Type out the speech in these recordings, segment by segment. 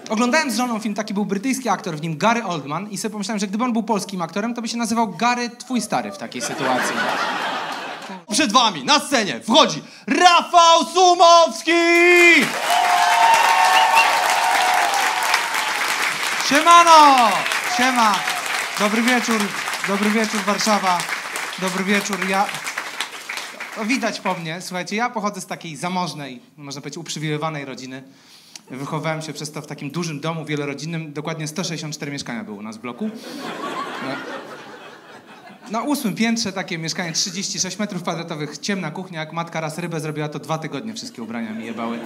Oglądałem z żoną film, taki był brytyjski aktor w nim, Gary Oldman, i sobie pomyślałem, że gdyby on był polskim aktorem, to by się nazywał Gary Twój Stary w takiej sytuacji. Przed wami, na scenie, wchodzi Rafał Sumowski! Siemano! Siema! Dobry wieczór Warszawa. Dobry wieczór, widać po mnie, słuchajcie, ja pochodzę z takiej zamożnej, można powiedzieć uprzywilejowanej rodziny. Wychowałem się przez to w takim dużym domu wielorodzinnym, dokładnie 164 mieszkania było u nas w bloku. Na 8. piętrze takie mieszkanie 36 metrów kwadratowych, ciemna kuchnia, jak matka raz rybę zrobiła, to 2 tygodnie wszystkie ubrania mi jebały.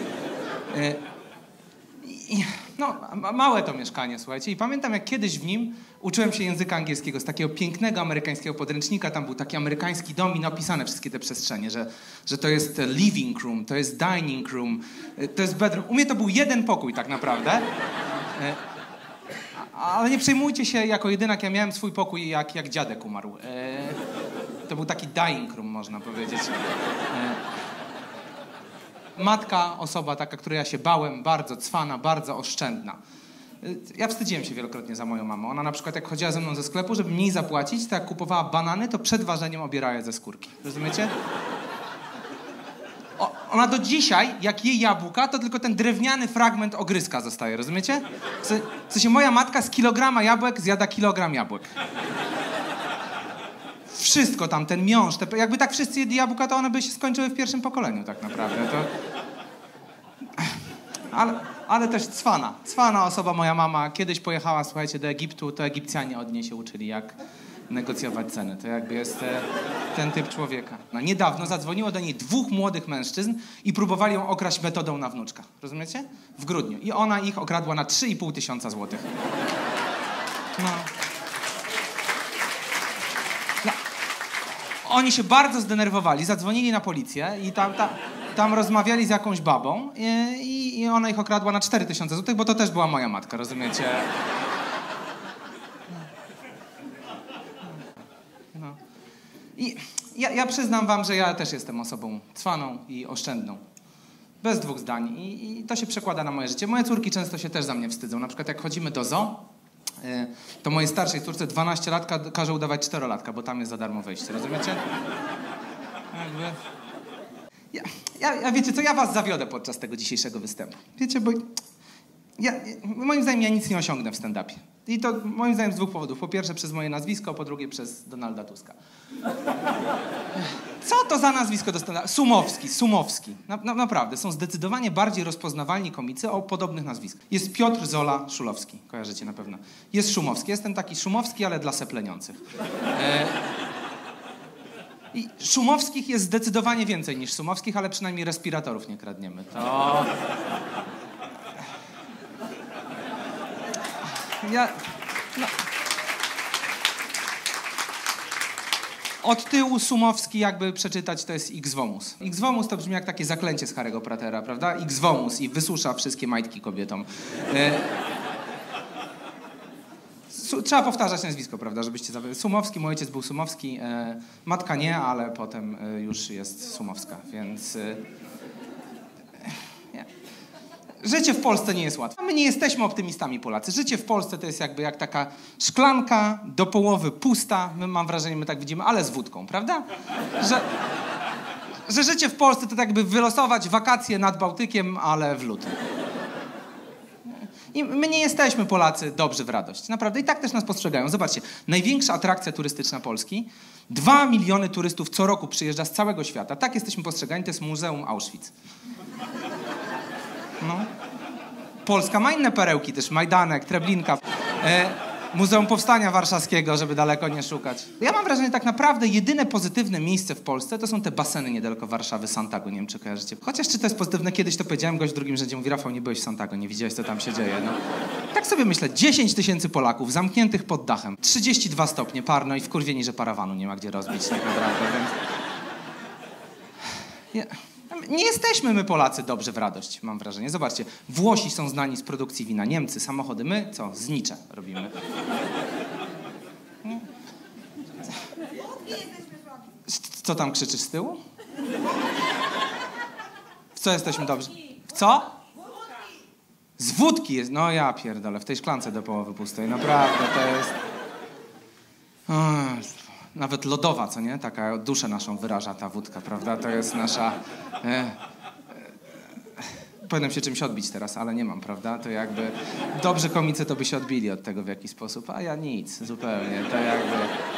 No, małe to mieszkanie, słuchajcie, i pamiętam, jak kiedyś w nim uczyłem się języka angielskiego z takiego pięknego amerykańskiego podręcznika. Tam był taki amerykański dom i napisane wszystkie te przestrzenie, że to jest living room, to jest dining room, to jest bedroom. U mnie to był jeden pokój tak naprawdę. Ale nie przejmujcie się, jako jedynak ja miałem swój pokój, jak dziadek umarł. To był taki dying room, można powiedzieć. Matka, osoba taka, której ja się bałem, bardzo cwana, bardzo oszczędna. Ja wstydziłem się wielokrotnie za moją mamę. Ona na przykład, jak chodziła ze mną ze sklepu, żeby mniej zapłacić, to jak kupowała banany, to przed ważeniem obierała je ze skórki. Rozumiecie? Ona do dzisiaj, jak jej jabłka, to tylko ten drewniany fragment ogryzka zostaje, rozumiecie? W sensie moja matka z kilograma jabłek zjada kilogram jabłek. Wszystko tam, ten miąższ, jakby tak wszyscy jedli jabłka, to one by się skończyły w pierwszym pokoleniu tak naprawdę. Ale też cwana osoba, moja mama. Kiedyś pojechała, słuchajcie, do Egiptu, to Egipcjanie od niej się uczyli, jak negocjować ceny. To jakby jest ten typ człowieka. No, niedawno zadzwoniło do niej 2 młodych mężczyzn i próbowali ją okraść metodą na wnuczka. Rozumiecie? W grudniu. I ona ich okradła na 3,5 tysiąca złotych. No. Oni się bardzo zdenerwowali, zadzwonili na policję i tam rozmawiali z jakąś babą i ona ich okradła na 4 tysiące złotych, bo to też była moja matka, rozumiecie? No. I ja przyznam wam, że ja też jestem osobą cwaną i oszczędną. Bez 2 zdań. I to się przekłada na moje życie. Moje córki często się też za mnie wstydzą. Na przykład jak chodzimy do zoo, to mojej starszej córce 12-latka każe udawać 4-latka, bo tam jest za darmo wejście, rozumiecie? Ja wiecie co, ja was zawiodę podczas tego dzisiejszego występu. Wiecie, bo moim zdaniem ja nic nie osiągnę w stand-upie. I to moim zdaniem z 2 powodów. Po pierwsze przez moje nazwisko, po drugie przez Donalda Tuska. Co to za nazwisko do stand-upu? Sumowski. Naprawdę, są zdecydowanie bardziej rozpoznawalni komicy o podobnych nazwiskach. Jest Piotr Zola Szulowski, kojarzycie na pewno. Jest Szumowski, jestem taki Szumowski, ale dla sepleniących. I Szumowskich jest zdecydowanie więcej niż Sumowskich, ale przynajmniej respiratorów nie kradniemy. To... Od tyłu Sumowski, jakby przeczytać, to jest X-Vomus. X-Vomus to brzmi jak takie zaklęcie z Harry'ego Pottera, prawda? X-Vomus i wysusza wszystkie majtki kobietom. Trzeba powtarzać nazwisko, prawda, żebyście... Sumowski, mój ojciec był Sumowski, matka nie, ale potem już jest Sumowska, więc... Życie w Polsce nie jest łatwe. My nie jesteśmy optymistami, Polacy. Życie w Polsce to jest jakby jak taka szklanka do połowy pusta. Mam wrażenie, my tak widzimy, ale z wódką, prawda? Że życie w Polsce to tak jakby wylosować wakacje nad Bałtykiem, ale w lutym. I my nie jesteśmy, Polacy, dobrzy w radość. Naprawdę. I tak też nas postrzegają. Zobaczcie, największa atrakcja turystyczna Polski. 2 miliony turystów co roku przyjeżdża z całego świata. Tak jesteśmy postrzegani, to jest Muzeum Auschwitz. No. Polska ma inne perełki też, Majdanek, Treblinka, Muzeum Powstania Warszawskiego, żeby daleko nie szukać. Ja mam wrażenie, tak naprawdę jedyne pozytywne miejsce w Polsce to są te baseny niedaleko Warszawy, Santago, nie wiem czy kojarzycie. Chociaż czy to jest pozytywne, kiedyś to powiedziałem, gość w drugim rzędzie mówi, Rafał, nie byłeś w Santago, nie widziałeś co tam się dzieje. No. Tak sobie myślę, 10 000 Polaków zamkniętych pod dachem, 32 stopnie, parno i wkurwieni, że parawanu nie ma gdzie rozbić tak naprawdę, więc... Nie jesteśmy my, Polacy, dobrzy w radość, mam wrażenie. Zobaczcie, Włosi są znani z produkcji wina, Niemcy, samochody, my co? Znicze robimy. Co tam krzyczysz z tyłu? W co jesteśmy dobrzy? W co? Z wódki jest... No ja pierdolę, w tej szklance do połowy pustej. Naprawdę, to jest... Nawet lodowa, co nie? Taka duszę naszą wyraża ta wódka, prawda? To jest nasza... Powinienem się czymś odbić teraz, ale nie mam, prawda? To jakby... Dobrzy komicy to by się odbili od tego w jakiś sposób, a ja nic, zupełnie. To jakby...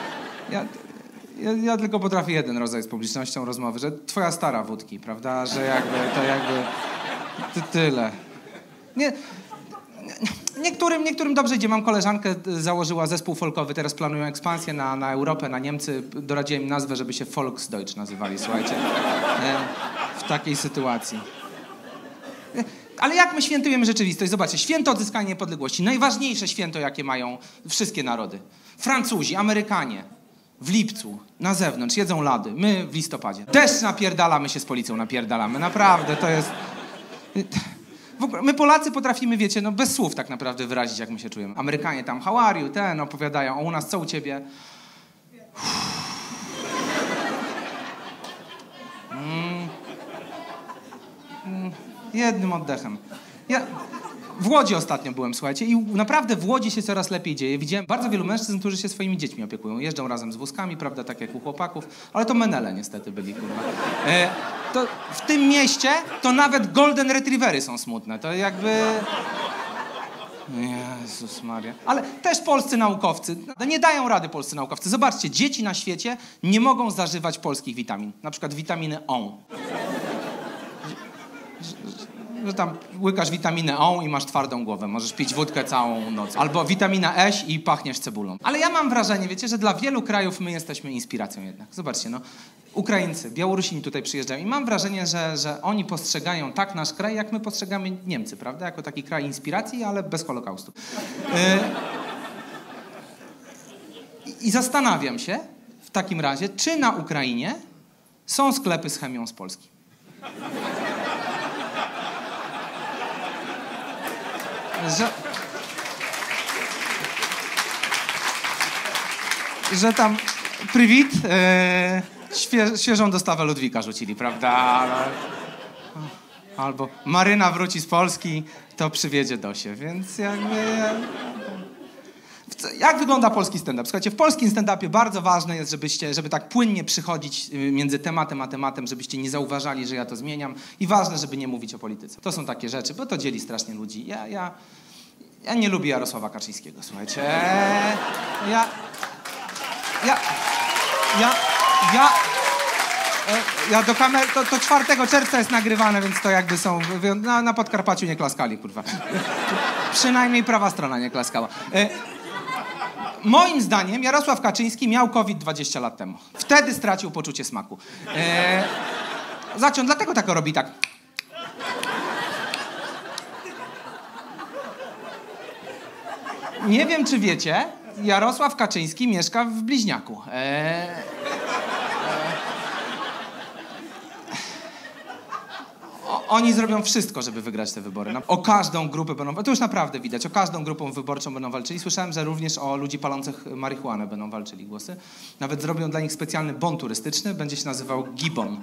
Ja tylko potrafię jeden rodzaj z publicznością rozmowy, że twoja stara wódki, prawda? Że jakby... To jakby... Tyle. Nie... Niektórym dobrze idzie. Mam koleżankę, założyła zespół folkowy, teraz planują ekspansję na Europę, na Niemcy. Doradziłem im nazwę, żeby się Volksdeutsch nazywali, słuchajcie. W takiej sytuacji. Ale jak my świętujemy rzeczywistość? Zobaczcie, święto odzyskania niepodległości. Najważniejsze święto, jakie mają wszystkie narody. Francuzi, Amerykanie w lipcu, na zewnątrz, jedzą lody. My w listopadzie. Deszcz napierdala, my się z policją napierdalamy. Naprawdę, to jest... W ogóle, my Polacy potrafimy, wiecie, no bez słów tak naprawdę wyrazić, jak my się czujemy. Amerykanie tam, how are you, opowiadają, a u nas co u ciebie? Jednym oddechem. Ja w Łodzi ostatnio byłem, słuchajcie, i naprawdę w Łodzi się coraz lepiej dzieje. Widziałem bardzo wielu mężczyzn, którzy się swoimi dziećmi opiekują. Jeżdżą razem z wózkami, prawda, tak jak u chłopaków, ale to menele niestety byli, kurwa. To w tym mieście to nawet golden retrievery są smutne. To jakby... Jezus Maria. Ale też polscy naukowcy. No nie dają rady polscy naukowcy. Zobaczcie, dzieci na świecie nie mogą zażywać polskich witamin. Na przykład witaminy O. Że tam łykasz witaminę O i masz twardą głowę. Możesz pić wódkę całą noc. Albo witamina E i pachniesz cebulą. Ale ja mam wrażenie, wiecie, że dla wielu krajów my jesteśmy inspiracją jednak. Zobaczcie, no. Ukraińcy, Białorusini tutaj przyjeżdżają i mam wrażenie, że oni postrzegają tak nasz kraj, jak my postrzegamy Niemcy, prawda? Jako taki kraj inspiracji, ale bez Holokaustu. I zastanawiam się w takim razie, czy na Ukrainie są sklepy z chemią z Polski. Że tam prywit, świeżą dostawę Ludwika rzucili, prawda? Albo Maryna wróci z Polski, to przywiedzie Dosię, więc jakby... Jak wygląda polski stand-up? Słuchajcie, w polskim stand-upie bardzo ważne jest, żeby tak płynnie przychodzić między tematem a tematem, żebyście nie zauważali, że ja to zmieniam. I ważne, żeby nie mówić o polityce. To są takie rzeczy, bo to dzieli strasznie ludzi. Ja nie lubię Jarosława Kaczyńskiego, słuchajcie. Ja do kamery, to 4 czerwca jest nagrywane, więc to jakby są... Na Podkarpaciu nie klaskali, kurwa. Przynajmniej prawa strona nie klaskała. Moim zdaniem Jarosław Kaczyński miał COVID 20 lat temu. Wtedy stracił poczucie smaku. Dlatego tak robi tak. Nie wiem, czy wiecie, Jarosław Kaczyński mieszka w Bliźniaku. Oni zrobią wszystko, żeby wygrać te wybory. O każdą grupę będą... To już naprawdę widać. O każdą grupą wyborczą będą walczyli. Słyszałem, że również o ludzi palących marihuanę będą walczyli głosy. Nawet zrobią dla nich specjalny bon turystyczny. Będzie się nazywał Gibbon.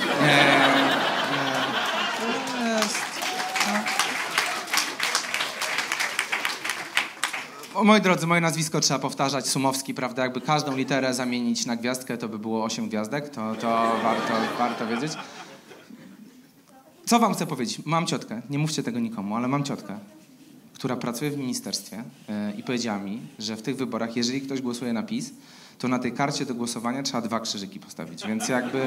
Moi drodzy, moje nazwisko trzeba powtarzać. Sumowski, prawda? Jakby każdą literę zamienić na gwiazdkę, to by było 8 gwiazdek. To warto wiedzieć. Co wam chcę powiedzieć? Mam ciotkę, nie mówcie tego nikomu, ale mam ciotkę, która pracuje w ministerstwie i powiedziała mi, że w tych wyborach, jeżeli ktoś głosuje na PiS, to na tej karcie do głosowania trzeba 2 krzyżyki postawić, więc jakby...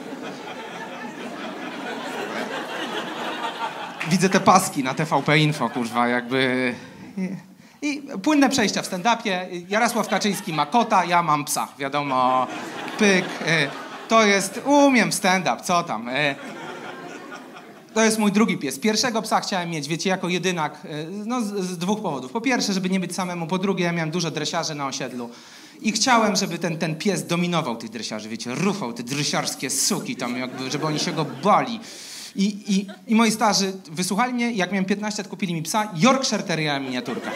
Widzę te paski na TVP Info, kurwa, jakby... I płynne przejścia w stand-upie. Jarosław Kaczyński ma kota, ja mam psa, wiadomo, pyk. To jest... Umiem w stand-up, co tam... To jest mój drugi pies. Pierwszego psa chciałem mieć, wiecie, jako jedynak, no z 2 powodów. Po pierwsze, żeby nie być samemu. Po drugie, ja miałem dużo dresiarzy na osiedlu. I chciałem, żeby ten pies dominował tych dresiarzy, wiecie, ruchał te dresiarskie suki tam, jakby, żeby oni się go bali. I moi starzy wysłuchali mnie i jak miałem 15 lat, kupili mi psa Yorkshire Terriera miniaturka.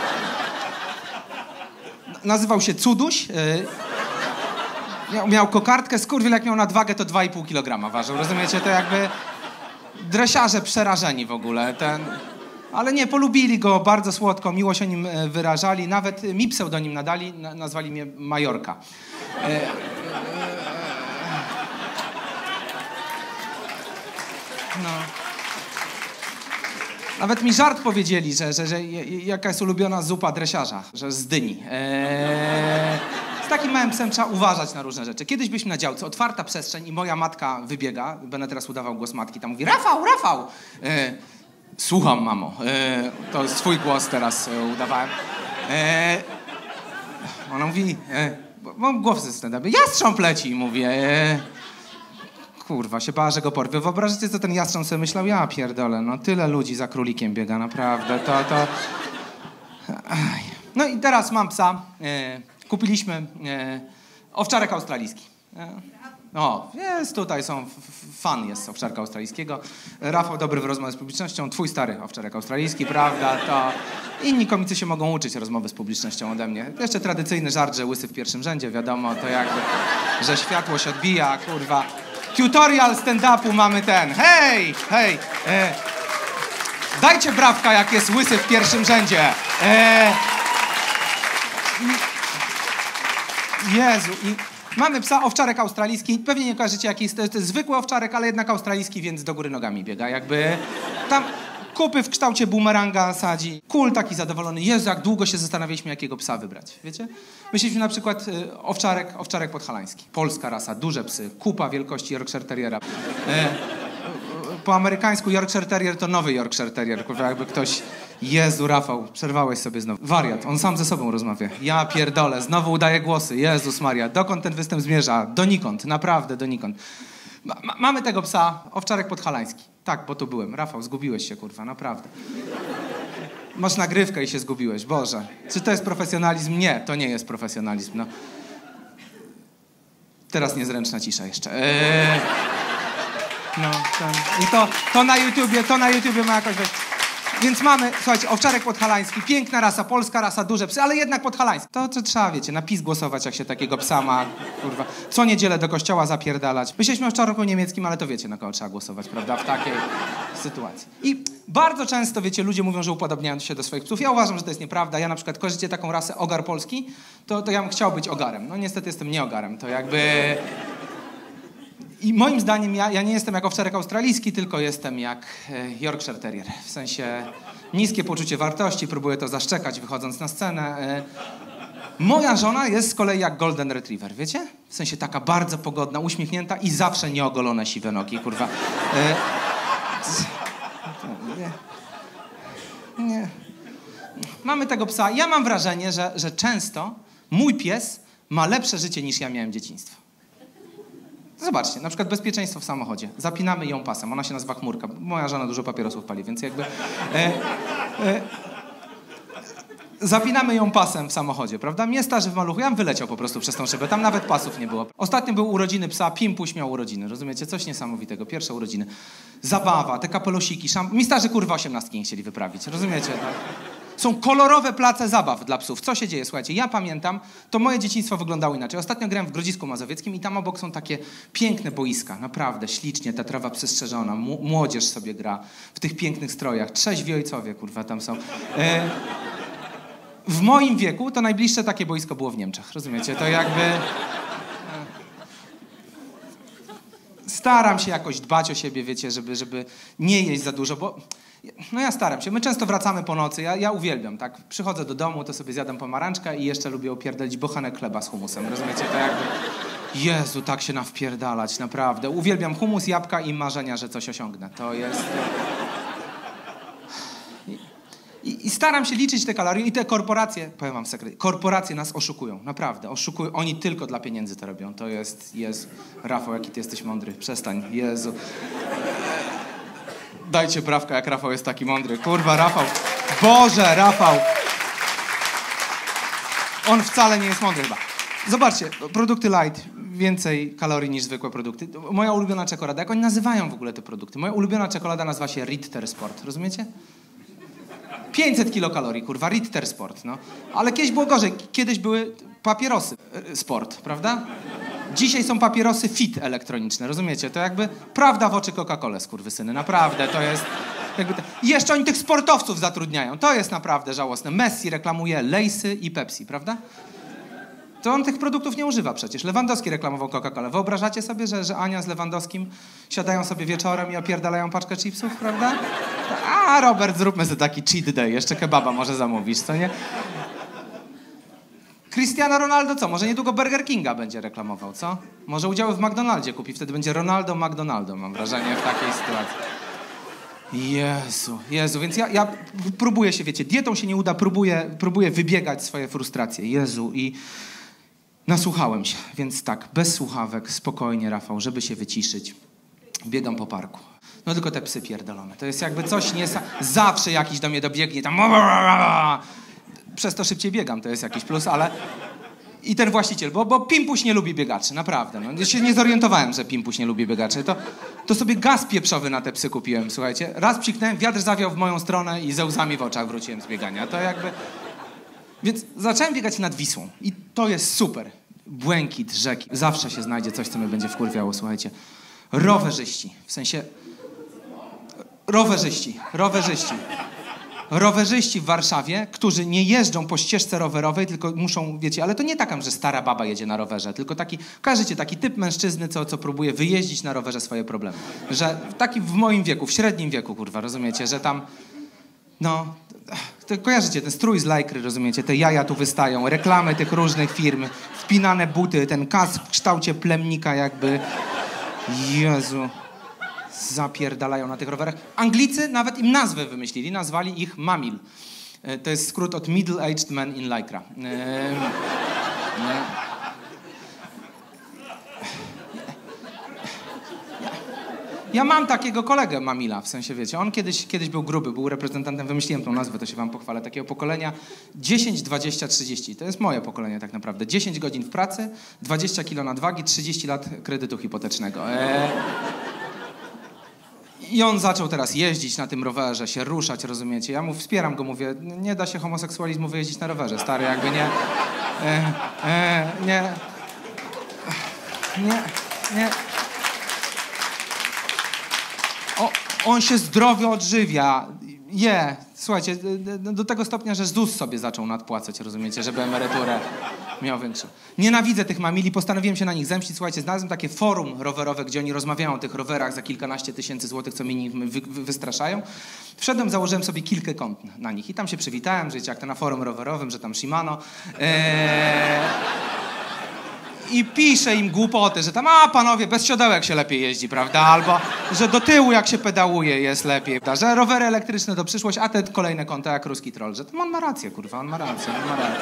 Nazywał się Cuduś. Miał kokardkę, skurwiel jak miał nadwagę, to 2,5 kg ważył. Rozumiecie, to jakby... Dresiarze przerażeni w ogóle. Ale nie, polubili go bardzo słodko, miłość o nim wyrażali, nawet mi pseudonim nadali, nazwali mnie Majorka. No. Nawet mi żart powiedzieli, że jaka jest ulubiona zupa dresiarza, że z dyni. Z takim małym psem trzeba uważać na różne rzeczy. Kiedyś byliśmy na działce, otwarta przestrzeń i moja matka wybiega, będę teraz udawał głos matki, tam mówi: Rafał, Rafał! Słucham, mamo. To swój głos teraz udawałem. Ona mówi, mam głos ze stand-upy, jastrząb leci, mówię. Kurwa, się bała, że go porwie. Wyobraźcie, co ten jastrząb sobie myślał? Ja pierdolę, no tyle ludzi za królikiem biega, naprawdę, to... No i teraz mam psa. Kupiliśmy owczarek australijski. O, jest tutaj, fan jest owczarka australijskiego. Rafał dobry w rozmowie z publicznością, twój stary owczarek australijski, prawda? To inni komicy się mogą uczyć rozmowy z publicznością ode mnie. Jeszcze tradycyjny żart, że łysy w pierwszym rzędzie, wiadomo, to jakby, że światło się odbija, kurwa. Tutorial stand-upu mamy ten. Hej, hej, dajcie brawka, jak jest łysy w pierwszym rzędzie. Jezu, i mamy psa, owczarek australijski. Pewnie nie kojarzycie, jaki jest. To jest zwykły owczarek, ale jednak australijski, więc do góry nogami biega. Jakby tam kupy w kształcie bumeranga sadzi. Kul taki zadowolony. Jezu, jak długo się zastanawialiśmy, jakiego psa wybrać. Wiecie? Myśleliśmy na przykład owczarek podhalański. Polska rasa, duże psy. Kupa wielkości Yorkshire Terriera. Po amerykańsku Yorkshire Terrier to nowy Yorkshire Terrier. Kurwa, jakby ktoś... Jezu, Rafał, przerwałeś sobie znowu. Wariat, on sam ze sobą rozmawia. Ja pierdolę, znowu udaje głosy. Jezus Maria, dokąd ten występ zmierza? Donikąd, naprawdę donikąd. Mamy tego psa, owczarek podhalański. Tak, bo tu byłem. Rafał, zgubiłeś się, kurwa, naprawdę. Masz nagrywkę i się zgubiłeś, Boże. Czy to jest profesjonalizm? Nie, to nie jest profesjonalizm, no. Teraz niezręczna cisza jeszcze. No, i to na YouTubie ma jakoś... Więc mamy, słuchajcie, owczarek podhalański, piękna rasa, polska rasa, duże psy, ale jednak podhalański. To trzeba, wiecie, na PiS głosować, jak się takiego psa ma, kurwa. Co niedzielę do kościoła zapierdalać. Myśleliśmy o owczarku niemieckim, ale to wiecie, na kogo trzeba głosować, prawda, w takiej sytuacji. I bardzo często, wiecie, ludzie mówią, że upodobniają się do swoich psów. Ja uważam, że to jest nieprawda. Ja na przykład, kojarzycie taką rasę ogar polski? To ja bym chciał być ogarem. No niestety jestem nie ogarem, to jakby... I moim zdaniem ja nie jestem jak owczarek australijski, tylko jestem jak Yorkshire Terrier. W sensie niskie poczucie wartości, próbuję to zaszczekać, wychodząc na scenę. Moja żona jest z kolei jak Golden Retriever, wiecie? W sensie taka bardzo pogodna, uśmiechnięta i zawsze nieogolone siwe nogi, kurwa. Nie. Mamy tego psa. Ja mam wrażenie, że często mój pies ma lepsze życie niż ja miałem dzieciństwo. Zobaczcie, na przykład bezpieczeństwo w samochodzie. Zapinamy ją pasem, ona się nazywa Chmurka. Moja żona dużo papierosów pali, więc jakby... Zapinamy ją pasem w samochodzie, prawda? Mnie starzy w maluchu, ja bym wyleciał po prostu przez tą szybę, tam nawet pasów nie było. Ostatnio były urodziny psa, Pimpuś miał urodziny, rozumiecie? Coś niesamowitego, pierwsze urodziny. Zabawa, te kapelusiki, mi starzy kurwa 18 nie chcieli wyprawić, rozumiecie? Tak? Są kolorowe place zabaw dla psów. Co się dzieje? Słuchajcie, ja pamiętam, to moje dzieciństwo wyglądało inaczej. Ostatnio grałem w Grodzisku Mazowieckim i tam obok są takie piękne boiska. Naprawdę, ślicznie, ta trawa przestrzeżona. Młodzież sobie gra w tych pięknych strojach. Trzeźwi ojcowie, kurwa, tam są. W moim wieku to najbliższe takie boisko było w Niemczech. Rozumiecie? To jakby... Staram się jakoś dbać o siebie, wiecie, żeby nie jeść za dużo, bo... No ja staram się. My często wracamy po nocy. Ja uwielbiam, tak? Przychodzę do domu, to sobie zjadam pomarańczkę i jeszcze lubię opierdolić bochenek chleba z humusem. Rozumiecie? To jakby... Jezu, tak się nawpierdalać, naprawdę. Uwielbiam humus, jabłka i marzenia, że coś osiągnę. To jest... I staram się liczyć te kalorie i te korporacje, powiem wam sekret, korporacje nas oszukują, naprawdę, oszukują. Oni tylko dla pieniędzy to robią. To jest, Jezu, Rafał, jaki ty jesteś mądry, przestań, Jezu. Dajcie brawka, jak Rafał jest taki mądry. Kurwa, Rafał, Boże, Rafał. On wcale nie jest mądry chyba. Zobaczcie, produkty light, więcej kalorii niż zwykłe produkty. Moja ulubiona czekolada, jak oni nazywają w ogóle te produkty? Moja ulubiona czekolada nazywa się Ritter Sport, rozumiecie? 500 kilokalorii, kurwa, Ritter Sport, no. Ale kiedyś było gorzej. Kiedyś były papierosy sport, prawda? Dzisiaj są papierosy fit elektroniczne, rozumiecie? To jakby prawda w oczy Coca-Colę, skurwysyny, naprawdę, to jest... I jeszcze oni tych sportowców zatrudniają. To jest naprawdę żałosne. Messi reklamuje Lejsy i Pepsi, prawda? To on tych produktów nie używa przecież. Lewandowski reklamował Coca-Colę. Wyobrażacie sobie, że Ania z Lewandowskim siadają sobie wieczorem i opierdalają paczkę chipsów, prawda? A, Robert, zróbmy sobie taki cheat day. Jeszcze kebaba może zamówisz, co nie? Cristiano Ronaldo co? Może niedługo Burger Kinga będzie reklamował, co? Może udziały w McDonaldzie kupi, wtedy będzie Ronaldo McDonaldo, mam wrażenie, w takiej sytuacji. Jezu, więc ja próbuję się, wiecie, dietą się nie uda, próbuję wybiegać swoje frustracje. Jezu, i nasłuchałem się, więc tak, bez słuchawek, spokojnie, Rafał, żeby się wyciszyć. Biegam po parku. No tylko te psy pierdolone. To jest jakby coś zawsze jakiś do mnie dobiegnie, tam... Przez to szybciej biegam, to jest jakiś plus, ale... I ten właściciel, bo Pimpuś nie lubi biegaczy, naprawdę. No. Ja się nie zorientowałem, że Pimpuś nie lubi biegaczy. To sobie gaz pieprzowy na te psy kupiłem, słuchajcie. Raz psiknąłem, wiatr zawiał w moją stronę i ze łzami w oczach wróciłem z biegania. To jakby... Więc zacząłem biegać nad Wisłą i to jest super. Błękit rzeki. Zawsze się znajdzie coś, co mnie będzie wkurwiało, słuchajcie. Rowerzyści, w sensie... Rowerzyści w Warszawie, którzy nie jeżdżą po ścieżce rowerowej, tylko muszą, wiecie, ale to nie taka, że stara baba jedzie na rowerze, tylko kojarzycie, taki typ mężczyzny, co próbuje wyjeździć na rowerze swoje problemy. Że taki w moim wieku, w średnim wieku, kurwa, rozumiecie, że tam, no, to kojarzycie, ten strój z lajkry, rozumiecie, te jaja tu wystają, reklamy tych różnych firm, wpinane buty, ten kask w kształcie plemnika jakby, Jezu. Zapierdalają na tych rowerach. Anglicy nawet im nazwę wymyślili, nazwali ich Mamil. To jest skrót od Middle-Aged Man in Lycra. Ja mam takiego kolegę Mamila, w sensie, wiecie, on kiedyś był gruby, był reprezentantem, wymyśliłem tą nazwę, to się wam pochwalę, takiego pokolenia 10, 20, 30. To jest moje pokolenie tak naprawdę. 10 godzin w pracy, 20 kilo nadwagi, 30 lat kredytu hipotecznego. I on zaczął teraz jeździć na tym rowerze, się ruszać, rozumiecie? Ja wspieram go, mówię, nie da się homoseksualizmu wyjeździć na rowerze, stary, jakby nie... Nie. On się zdrowo odżywia, słuchajcie, do tego stopnia, że ZUS sobie zaczął nadpłacać, rozumiecie, żeby emeryturę miał większą. Nienawidzę tych mamili, postanowiłem się na nich zemścić. Słuchajcie, znalazłem takie forum rowerowe, gdzie oni rozmawiają o tych rowerach za kilkanaście tysięcy złotych, co mi wystraszają. Wszedłem, założyłem sobie kilka kont na nich i tam się przywitałem, że jak to na forum rowerowym, że tam Shimano. I piszę im głupoty, że tam, panowie, bez siodełek się lepiej jeździ, prawda? Albo, że do tyłu jak się pedałuje jest lepiej, prawda? Że rowery elektryczne to przyszłość, a te kolejne konta jak ruski troll, że on ma rację, kurwa, on ma rację.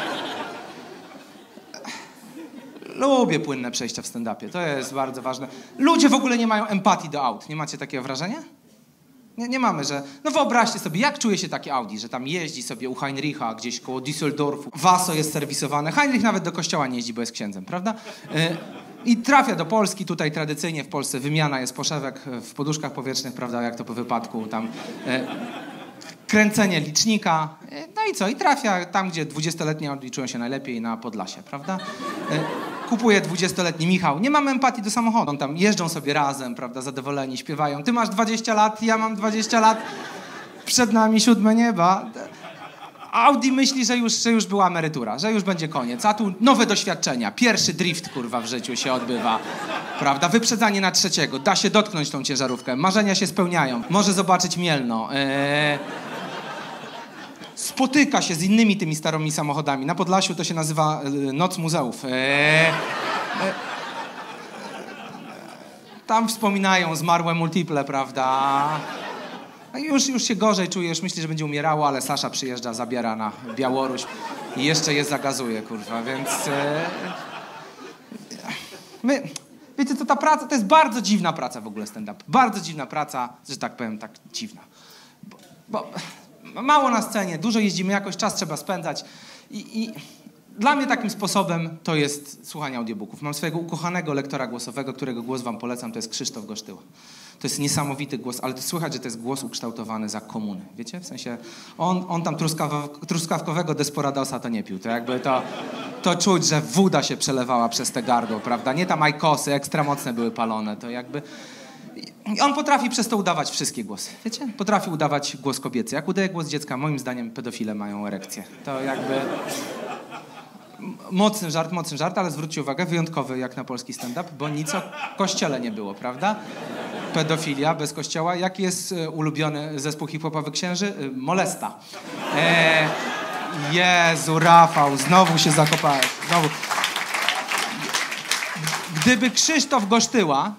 Lubię płynne przejścia w stand-upie, to jest bardzo ważne. Ludzie w ogóle nie mają empatii do aut, nie macie takiego wrażenia? Nie mamy, że... No wyobraźcie sobie, jak czuje się taki Audi, że tam jeździ sobie u Heinricha gdzieś koło Düsseldorfu. Waso jest serwisowane. Heinrich nawet do kościoła nie jeździ, bo jest księdzem, prawda? I trafia do Polski. Tutaj tradycyjnie w Polsce wymiana jest poszewek w poduszkach powietrznych, prawda, jak to po wypadku tam... Kręcenie licznika. No i co? I trafia tam, gdzie 20-letni Audi czują się najlepiej, na Podlasie, prawda? Kupuje 20-letni Michał. Nie mamy empatii do samochodu. Tam jeżdżą sobie razem, prawda, zadowoleni, śpiewają. Ty masz 20 lat, ja mam 20 lat. Przed nami 7 nieba. Audi myśli, że już była emerytura, że już będzie koniec. A tu nowe doświadczenia. Pierwszy drift, kurwa, w życiu się odbywa. Prawda? Wyprzedzanie na trzeciego. Da się dotknąć tą ciężarówkę. Marzenia się spełniają. Może zobaczyć Mielno. Spotyka się z innymi tymi starymi samochodami. Na Podlasiu to się nazywa Noc Muzeów. Tam wspominają zmarłe multiple, prawda? Już się gorzej czuje, już myśli, że będzie umierało, ale Sasza przyjeżdża, zabiera na Białoruś i jeszcze je zagazuje, kurwa, więc... Wiecie co, ta praca, to jest bardzo dziwna praca w ogóle stand-up. Bardzo dziwna praca, że tak powiem, tak dziwna. Bo mało na scenie, dużo jeździmy, jakoś czas trzeba spędzać i dla mnie takim sposobem to jest słuchanie audiobooków. Mam swojego ukochanego lektora głosowego, którego głos wam polecam, to jest Krzysztof Gosztyła. To jest niesamowity głos, ale to słychać, że to jest głos ukształtowany za komuny, wiecie? W sensie on tam truskawkowego Desperadosa to nie pił, to jakby to czuć, że woda się przelewała przez te gardło, prawda? Nie tam ajkosy, ekstra mocne były palone, to jakby... I on potrafi przez to udawać wszystkie głosy, wiecie? Potrafi udawać głos kobiecy. Jak udaje głos dziecka, moim zdaniem pedofile mają erekcję. To jakby... Mocny żart, ale zwróćcie uwagę, wyjątkowy jak na polski stand-up, bo nic o kościele nie było, prawda? Pedofilia bez kościoła. Jaki jest ulubiony zespół hip-hopowy księży? Molesta. Jezu, Rafał, znowu się zakopałeś. Znowu. Gdyby Krzysztof Gosztyła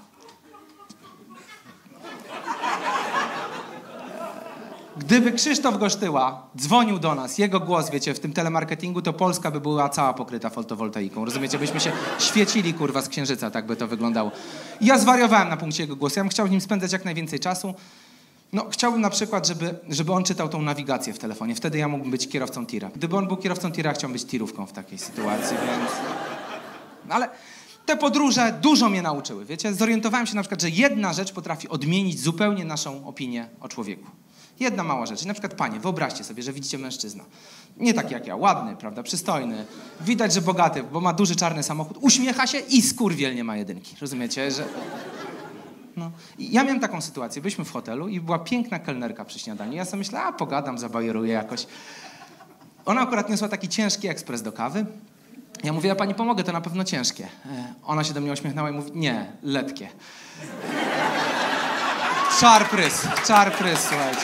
dzwonił do nas, jego głos, wiecie, w tym telemarketingu, to Polska by była cała pokryta fotowoltaiką. Rozumiecie? Byśmy się świecili, kurwa, z księżyca, tak by to wyglądało. I ja zwariowałem na punkcie jego głosu. Ja bym chciał z nim spędzać jak najwięcej czasu. No, chciałbym na przykład, żeby on czytał tą nawigację w telefonie. Wtedy ja mógłbym być kierowcą tira. Gdyby on był kierowcą tira, chciałbym być tirówką w takiej sytuacji, więc... No, ale te podróże dużo mnie nauczyły, wiecie? Zorientowałem się na przykład, że jedna rzecz potrafi odmienić zupełnie naszą opinię o człowieku. Jedna mała rzecz. I na przykład, panie, wyobraźcie sobie, że widzicie mężczyzna. Nie taki jak ja, ładny, prawda, przystojny. Widać, że bogaty, bo ma duży czarny samochód. Uśmiecha się i skurwiel nie ma jedynki. Rozumiecie, że... No. I ja miałem taką sytuację. Byliśmy w hotelu i była piękna kelnerka przy śniadaniu. Ja sobie myślę, pogadam, zabajeruję jakoś. Ona akurat niosła taki ciężki ekspres do kawy. Ja mówię, ja pani pomogę, to na pewno ciężkie. Ona się do mnie uśmiechnęła i mówi, nie, letkie. Czarprys, słuchajcie,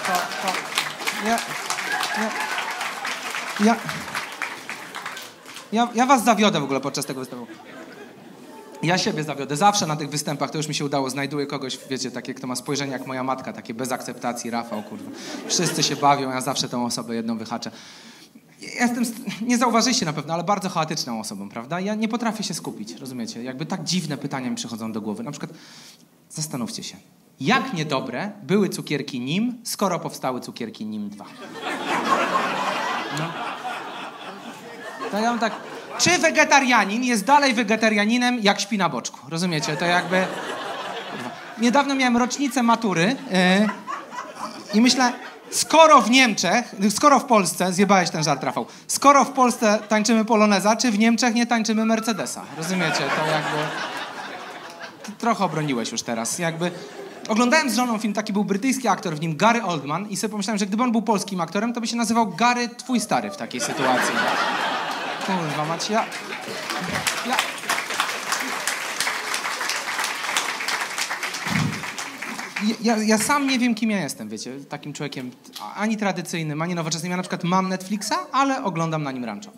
ja was zawiodę w ogóle podczas tego występu. Ja siebie zawiodę. Zawsze na tych występach, to już mi się udało, znajduję kogoś, wiecie, takie, kto ma spojrzenie jak moja matka, takie bez akceptacji, Rafał, kurwa. Wszyscy się bawią, ja zawsze tą osobę jedną wyhaczę. Ja jestem, nie zauważyliście na pewno, ale bardzo chaotyczną osobą, prawda? Ja nie potrafię się skupić, rozumiecie? Jakby tak dziwne pytania mi przychodzą do głowy. Na przykład, zastanówcie się. Jak niedobre były cukierki Nim, skoro powstały cukierki Nim 2? No. To ja mam tak... Czy wegetarianin jest dalej wegetarianinem, jak śpi na boczku? Rozumiecie? To jakby... Niedawno miałem rocznicę matury i myślę, skoro w Polsce, zjebałeś ten żart, Rafał, skoro w Polsce tańczymy poloneza, czy w Niemczech nie tańczymy Mercedesa? Rozumiecie? To jakby... Trochę obroniłeś już teraz. Jakby... Oglądałem z żoną film, taki był brytyjski aktor, w nim Gary Oldman i sobie pomyślałem, że gdyby on był polskim aktorem, to by się nazywał Gary twój stary w takiej sytuacji. Kurwa mać, ja sam nie wiem, kim ja jestem, wiecie, takim człowiekiem ani tradycyjnym, ani nowoczesnym. Ja na przykład mam Netflixa, ale oglądam na nim Rancho.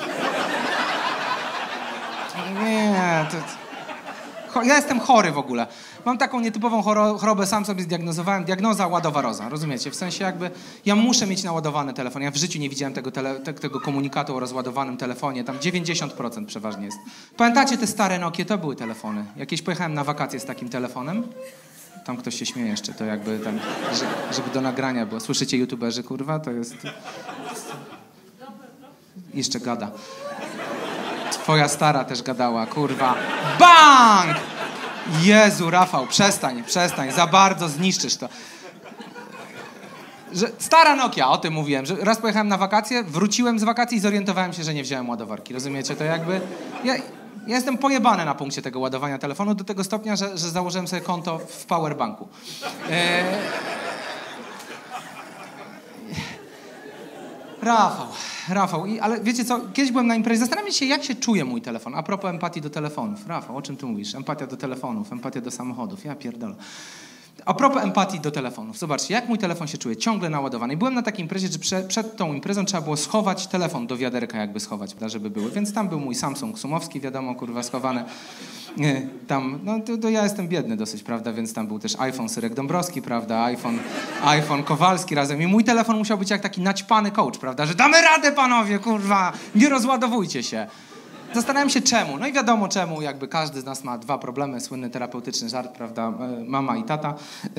Nie, ja jestem chory w ogóle. Mam taką nietypową chorobę, sam sobie zdiagnozowałem. Diagnoza ładowa roza, rozumiecie? W sensie jakby ja muszę mieć naładowany telefon. Ja w życiu nie widziałem tego komunikatu o rozładowanym telefonie. Tam 90% przeważnie jest. Pamiętacie te stare Nokie? To były telefony. Jakieś pojechałem na wakacje z takim telefonem. Tam ktoś się śmieje jeszcze, to jakby tam, żeby do nagrania było. Słyszycie youtuberzy, kurwa? To jest... Jeszcze gada. Twoja stara też gadała, kurwa. Bang! Jezu, Rafał, przestań, za bardzo zniszczysz to. Stara Nokia, o tym mówiłem, że raz pojechałem na wakacje, wróciłem z wakacji i zorientowałem się, że nie wziąłem ładowarki, rozumiecie? To jakby... Ja jestem pojebany na punkcie tego ładowania telefonu do tego stopnia, że założyłem sobie konto w powerbanku. Rafał, ale wiecie co, kiedyś byłem na imprezie, zastanawiam się, jak się czuje mój telefon, a propos empatii do telefonów. Rafał, o czym ty mówisz? Empatia do telefonów, empatia do samochodów, ja pierdolę. A propos empatii do telefonów, zobaczcie, jak mój telefon się czuje, ciągle naładowany. I byłem na takiej imprezie, że przed tą imprezą trzeba było schować telefon do wiaderka, jakby schować, żeby były. Więc tam był mój Samsung Sumowski, wiadomo, kurwa, schowany. Tam, no to ja jestem biedny dosyć, prawda, więc tam był też iPhone Syrek Dąbrowski, prawda, iPhone Kowalski razem. I mój telefon musiał być jak taki naćpany coach, prawda, że damy radę, panowie, kurwa, nie rozładowujcie się. Zastanawiam się czemu. No i wiadomo czemu, jakby każdy z nas ma dwa problemy, słynny terapeutyczny żart, prawda, mama i tata.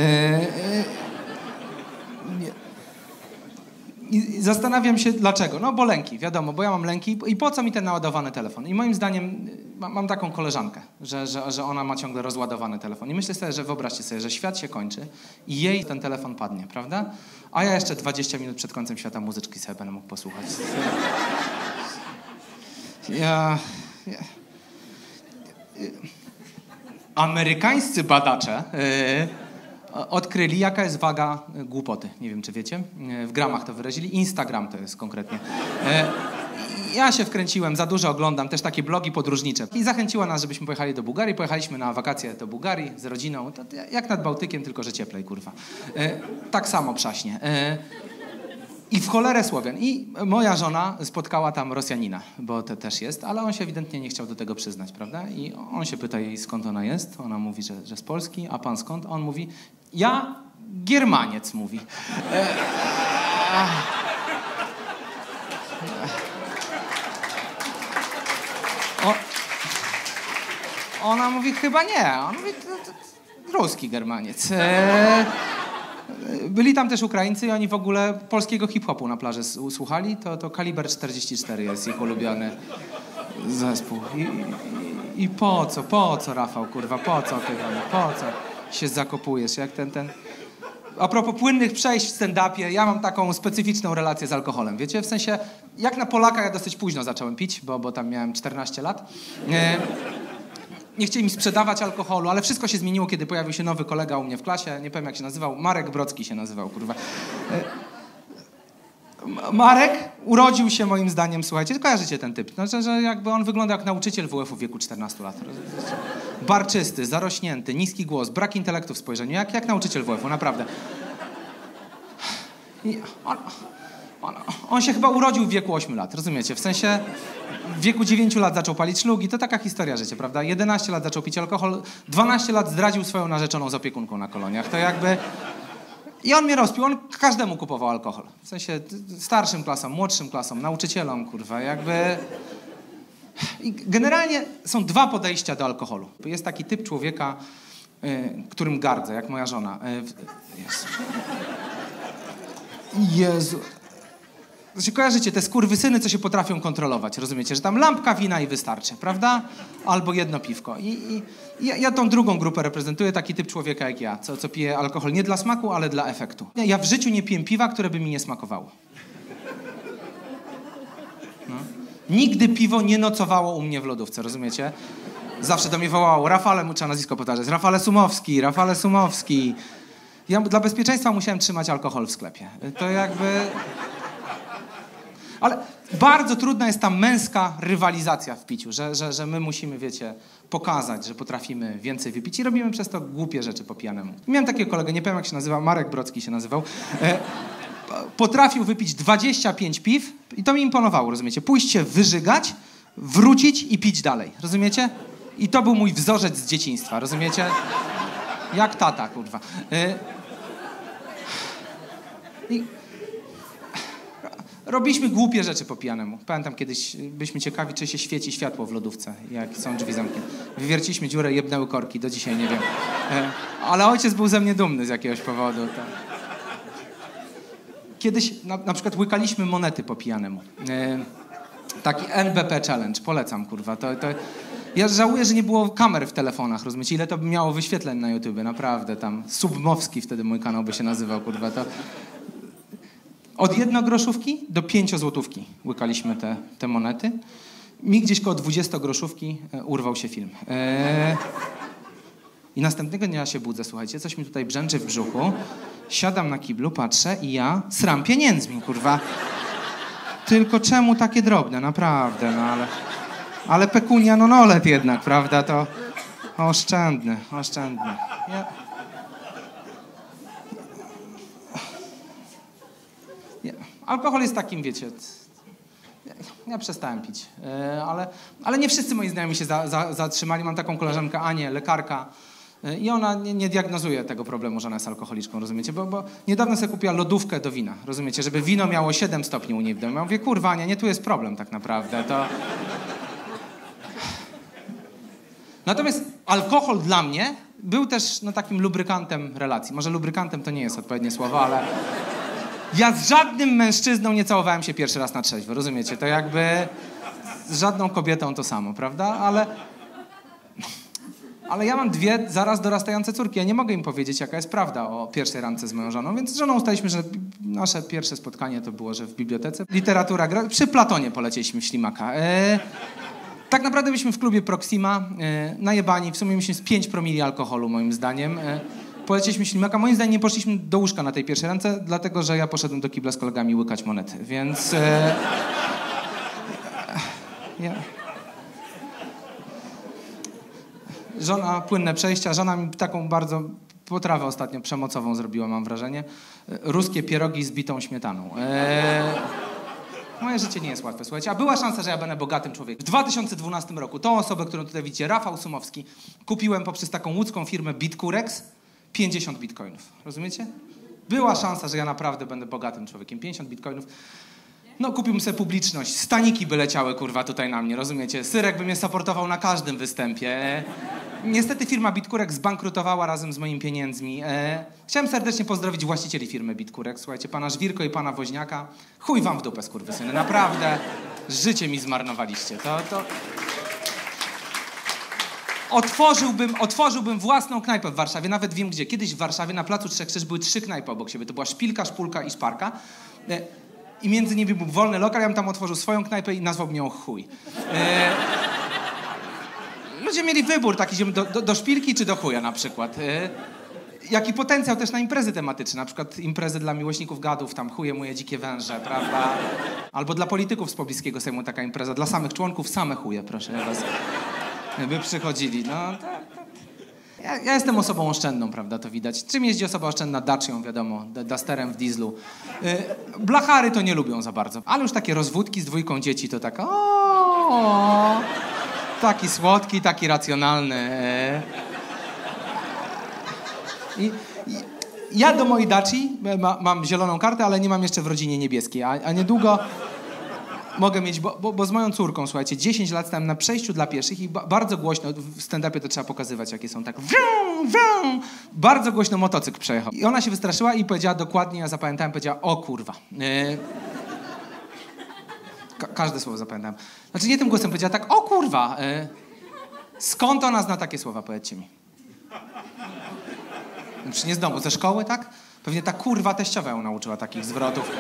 I zastanawiam się dlaczego. No bo lęki, wiadomo, bo ja mam lęki i po co mi ten naładowany telefon? I moim zdaniem mam taką koleżankę, że ona ma ciągle rozładowany telefon. I myślę sobie, że wyobraźcie sobie, że świat się kończy i jej ten telefon padnie, prawda? A ja jeszcze 20 minut przed końcem świata muzyczki sobie będę mógł posłuchać. amerykańscy badacze odkryli, jaka jest waga głupoty. Nie wiem, czy wiecie. W gramach to wyrazili. Instagram to jest konkretnie. Ja się wkręciłem, za dużo oglądam też takie blogi podróżnicze. I zachęciła nas, żebyśmy pojechali do Bułgarii. Pojechaliśmy na wakacje do Bułgarii z rodziną. To jak nad Bałtykiem, tylko że cieplej, kurwa. Tak samo przaśnie. I w cholerę Słowian. I moja żona spotkała tam Rosjanina, bo to też jest, ale on się ewidentnie nie chciał do tego przyznać, prawda? I on się pyta jej, skąd ona jest. Ona mówi, że z Polski. A pan skąd? On mówi, ja Giermaniec, mówi. Ona mówi, chyba nie. On mówi, to ruski Germaniec. Byli tam też Ukraińcy i oni w ogóle polskiego hip-hopu na plaży słuchali. To Kaliber 44 jest ich ulubiony zespół. I po co, Rafał, kurwa, po co się zakopujesz, jak ten... A propos płynnych przejść w stand-upie, ja mam taką specyficzną relację z alkoholem, wiecie? W sensie, jak na Polaka ja dosyć późno zacząłem pić, bo tam miałem 14 lat. Nie chcieli mi sprzedawać alkoholu, ale wszystko się zmieniło, kiedy pojawił się nowy kolega u mnie w klasie. Nie powiem, jak się nazywał. Marek Brocki się nazywał, kurwa. Marek urodził się, moim zdaniem, słuchajcie, kojarzycie ten typ, no, że jakby on wygląda jak nauczyciel WF-u w wieku 14 lat. Barczysty, zarośnięty, niski głos, brak intelektu w spojrzeniu, jak nauczyciel WF-u, naprawdę. I on się chyba urodził w wieku 8 lat, rozumiecie? W sensie w wieku 9 lat zaczął palić szlugi, to taka historia życia, prawda? 11 lat zaczął pić alkohol, 12 lat zdradził swoją narzeczoną z opiekunką na koloniach. To jakby... I on mnie rozpił, on każdemu kupował alkohol. W sensie starszym klasom, młodszym klasom, nauczycielom, kurwa, jakby... I generalnie są dwa podejścia do alkoholu. Jest taki typ człowieka, którym gardzę, jak moja żona. Jezu. Znaczy, kojarzycie te skurwysyny, co się potrafią kontrolować, rozumiecie? Że tam lampka wina i wystarczy, prawda? Albo jedno piwko. I ja tą drugą grupę reprezentuję, taki typ człowieka jak ja, co pije alkohol nie dla smaku, ale dla efektu. Ja w życiu nie piję piwa, które by mi nie smakowało. No. Nigdy piwo nie nocowało u mnie w lodówce, rozumiecie? Zawsze do mnie wołało, Rafale, mu trzeba nazwisko powtarzać, Rafale Sumowski. Ja dla bezpieczeństwa musiałem trzymać alkohol w sklepie. To jakby... Ale bardzo trudna jest ta męska rywalizacja w piciu, że my musimy, wiecie, pokazać, że potrafimy więcej wypić i robimy przez to głupie rzeczy po pijanemu. Miałem takiego kolegę, nie powiem jak się nazywa, Marek Brocki się nazywał. Potrafił wypić 25 piw i to mi imponowało, rozumiecie? Pójść się wyżygać, wrócić i pić dalej, rozumiecie? I to był mój wzorzec z dzieciństwa, rozumiecie? Jak tata, kurwa. Robiliśmy głupie rzeczy po pijanemu. Pamiętam kiedyś, byliśmy ciekawi, czy się świeci światło w lodówce, jak są drzwi zamknięte. Wywierciliśmy dziurę, jebnęły korki, do dzisiaj nie wiem. Ale ojciec był ze mnie dumny z jakiegoś powodu. To... Kiedyś na przykład łykaliśmy monety po pijanemu. Taki NBP Challenge, polecam, kurwa. Ja żałuję, że nie było kamer w telefonach, rozumiecie? Ile to by miało wyświetleń na YouTubie, naprawdę tam. Submowski wtedy mój kanał by się nazywał, kurwa. To... Od 1 groszówki do 5 złotówki łykaliśmy te monety. Mi gdzieś koło 20 groszówki urwał się film. I następnego dnia się budzę, słuchajcie, coś mi tutaj brzęczy w brzuchu. Siadam na kiblu, patrzę i ja sram pieniędzmi, kurwa. Tylko czemu takie drobne, naprawdę, no ale pekunia nonolet jednak, prawda, to oszczędny. Alkohol jest takim, wiecie, ja przestałem pić, ale nie wszyscy moi znajomi się zatrzymali. Mam taką koleżankę Anię, lekarka, i ona nie diagnozuje tego problemu, że ona jest alkoholiczką, rozumiecie? Bo niedawno sobie kupiła lodówkę do wina, rozumiecie? Żeby wino miało 7 stopni u niej w domu. Ja mówię, kurwa, nie, tu jest problem tak naprawdę, to... Natomiast alkohol dla mnie był też takim lubrykantem relacji. Może lubrykantem to nie jest odpowiednie słowo, ale... Ja z żadnym mężczyzną nie całowałem się pierwszy raz na trzeźwo, rozumiecie? To jakby z żadną kobietą to samo, prawda? Ale ja mam 2 zaraz dorastające córki. Ja nie mogę im powiedzieć, jaka jest prawda o pierwszej randce z moją żoną, więc z żoną ustaliliśmy, że nasze pierwsze spotkanie to było, że w bibliotece literatura gra. Przy Platonie polecieliśmy w ślimaka. Tak naprawdę byliśmy w klubie Proxima, najebani, w sumie mieliśmy z 5 promili alkoholu, moim zdaniem. Polecieliśmy ślimaka. Moim zdaniem nie poszliśmy do łóżka na tej pierwszej randce, dlatego że ja poszedłem do kibla z kolegami łykać monety, więc... Żona, płynne przejścia, żona mi taką bardzo potrawę ostatnio przemocową zrobiła, mam wrażenie. Ruskie pierogi z bitą śmietaną. Moje życie nie jest łatwe, słuchajcie. A była szansa, że ja będę bogatym człowiekiem. W 2012 roku tą osobę, którą tutaj widzicie, Rafał Sumowski, kupiłem poprzez taką łódzką firmę Bitcurex 50 bitcoinów. Rozumiecie? Była szansa, że ja naprawdę będę bogatym człowiekiem. 50 bitcoinów. No, kupiłbym sobie publiczność. Staniki by leciały, kurwa, tutaj na mnie, rozumiecie? Syrek by mnie supportował na każdym występie. Niestety firma Bitcurex zbankrutowała razem z moimi pieniędzmi. Chciałem serdecznie pozdrowić właścicieli firmy Bitcurex. Słuchajcie, pana Żwirko i pana Woźniaka. Chuj wam w dupę, skurwysyny. Naprawdę, życie mi zmarnowaliście. To... Otworzyłbym własną knajpę w Warszawie, nawet wiem gdzie. Kiedyś w Warszawie na Placu Trzech Krzyż były 3 knajpy obok siebie. To była Szpilka, Szpulka i Szparka. I między nimi był wolny lokal, ja bym tam otworzył swoją knajpę i nazwałbym ją Chuj. Ludzie mieli wybór taki, idziemy do Szpilki czy do Chuja na przykład. Jaki potencjał też na imprezy tematyczne, na przykład imprezy dla miłośników gadów, tam chuje moje dzikie węże, prawda? Albo dla polityków z pobliskiego Sejmu taka impreza, dla samych członków same chuje, proszę was, by przychodzili. No, ja jestem osobą oszczędną, prawda, to widać. Czym jeździ osoba oszczędna? Dacią, wiadomo, Dusterem w dieslu. Blachary to nie lubią za bardzo, ale już takie rozwódki z 2 dzieci to tak taki słodki, taki racjonalny. Ja do mojej Daci mam zieloną kartę, ale nie mam jeszcze w rodzinie niebieskiej, a niedługo mogę mieć, bo z moją córką, słuchajcie, 10 lat stałem na przejściu dla pieszych i bardzo głośno, w stand-upie to trzeba pokazywać, jakie są tak, bardzo głośno motocykl przejechał. I ona się wystraszyła i powiedziała dokładnie, ja zapamiętałem, powiedziała, o kurwa. Każde słowo zapamiętałem. Znaczy nie tym głosem, powiedziała tak, o kurwa. Skąd ona zna takie słowa, powiedzcie mi? Znaczy nie z domu, ze szkoły, tak? Pewnie ta kurwa teściowa ją nauczyła takich zwrotów.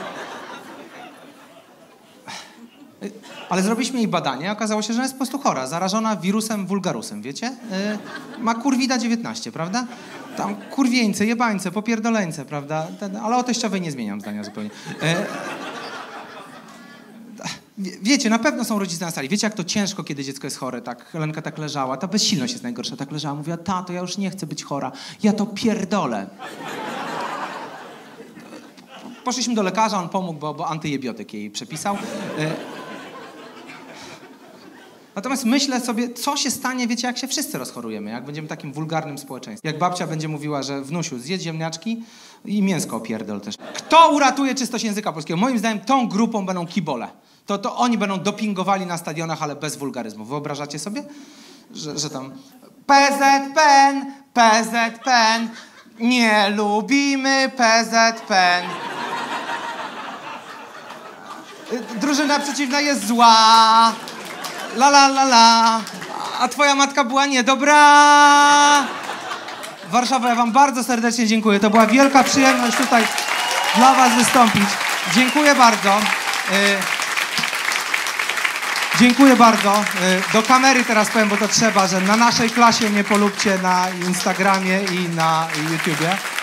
Ale zrobiliśmy jej badanie, okazało się, że ona jest po prostu chora, zarażona wirusem vulgarusem, wiecie? Ma kurwida 19, prawda? Tam kurwieńce, jebańce, popierdoleńce, prawda? Ale o teściowej nie zmieniam zdania zupełnie. Wiecie, na pewno są rodzice na sali. Wiecie, jak to ciężko, kiedy dziecko jest chore, tak? Helenka tak leżała. Ta bezsilność jest najgorsza. Tak leżała, mówiła, tato, ja już nie chcę być chora. Ja to pierdolę. Poszliśmy do lekarza, on pomógł, bo antyjebiotyk jej przepisał. Natomiast myślę sobie, co się stanie, wiecie, jak się wszyscy rozchorujemy, jak będziemy takim wulgarnym społeczeństwem. Jak babcia będzie mówiła, że wnusiu, zjedz ziemniaczki i mięsko opierdol też. Kto uratuje czystość języka polskiego? Moim zdaniem tą grupą będą kibole. To oni będą dopingowali na stadionach, ale bez wulgaryzmu. Wyobrażacie sobie? Że tam PZPN, nie lubimy PZPN. Drużyna przeciwna jest zła. La. A twoja matka była niedobra. Warszawa, ja wam bardzo serdecznie dziękuję. To była wielka przyjemność tutaj dla was wystąpić. Dziękuję bardzo. Dziękuję bardzo. Do kamery teraz powiem, bo to trzeba, że na naszej klasie mnie polubcie na Instagramie i na YouTubie.